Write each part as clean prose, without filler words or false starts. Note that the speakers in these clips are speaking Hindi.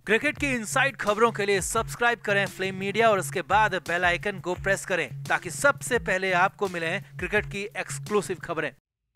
क्रिकेट की इनसाइड खबरों के लिए सब्सक्राइब करें फ्लेम मीडिया और उसके बाद बेल आइकन को प्रेस करें ताकि सबसे पहले आपको मिले क्रिकेट की एक्सक्लूसिव खबरें।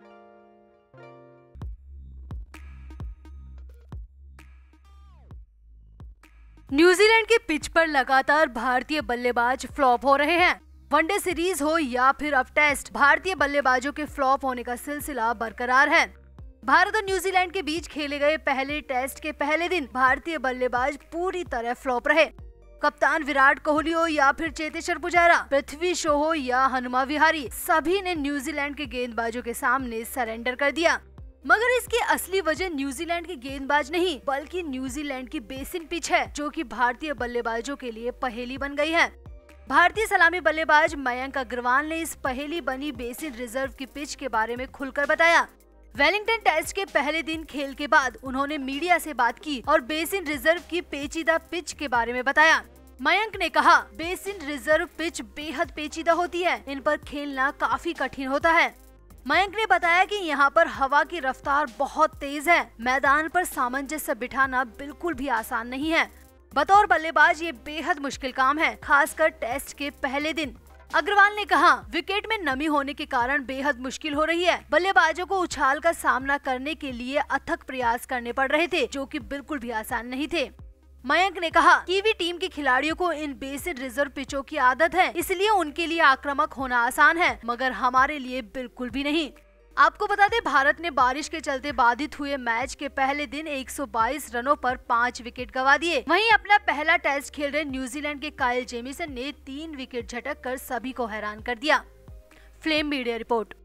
न्यूजीलैंड के पिच पर लगातार भारतीय बल्लेबाज फ्लॉप हो रहे हैं। वनडे सीरीज हो या फिर अब टेस्ट, भारतीय बल्लेबाजों के फ्लॉप होने का सिलसिला बरकरार है। भारत और न्यूजीलैंड के बीच खेले गए पहले टेस्ट के पहले दिन भारतीय बल्लेबाज पूरी तरह फ्लॉप रहे। कप्तान विराट कोहली हो या फिर चेतेश्वर पुजारा, पृथ्वी शॉ हो या हनुमा विहारी, सभी ने न्यूजीलैंड के गेंदबाजों के सामने सरेंडर कर दिया। मगर इसकी असली वजह न्यूजीलैंड के गेंदबाज नहीं बल्कि न्यूजीलैंड की बेसिन पिच है, जो कि भारतीय बल्लेबाजों के लिए पहेली बन गई है। भारतीय सलामी बल्लेबाज मयंक अग्रवाल ने इस पहेली बनी बेसिन रिजर्व की पिच के बारे में खुलकर बताया। वेलिंगटन टेस्ट के पहले दिन खेल के बाद उन्होंने मीडिया से बात की और बेसिन रिजर्व की पेचीदा पिच के बारे में बताया। मयंक ने कहा, बेसिन रिजर्व पिच बेहद पेचीदा होती है, इन पर खेलना काफी कठिन होता है। मयंक ने बताया कि यहाँ पर हवा की रफ्तार बहुत तेज है, मैदान पर सामंजस्य बिठाना बिल्कुल भी आसान नहीं है। बतौर बल्लेबाज ये बेहद मुश्किल काम है, खासकर टेस्ट के पहले दिन। अग्रवाल ने कहा, विकेट में नमी होने के कारण बेहद मुश्किल हो रही है। बल्लेबाजों को उछाल का सामना करने के लिए अथक प्रयास करने पड़ रहे थे, जो कि बिल्कुल भी आसान नहीं थे। मयंक ने कहा, कीवी टीम के खिलाड़ियों को इन बेसिन रिजर्व पिचों की आदत है, इसलिए उनके लिए आक्रामक होना आसान है, मगर हमारे लिए बिल्कुल भी नहीं। आपको बता दें, भारत ने बारिश के चलते बाधित हुए मैच के पहले दिन 122 रनों पर 5 विकेट गंवा दिए। वहीं अपना पहला टेस्ट खेल रहे न्यूजीलैंड के काइल जेमिसन ने 3 विकेट झटक कर सभी को हैरान कर दिया। Flame media report.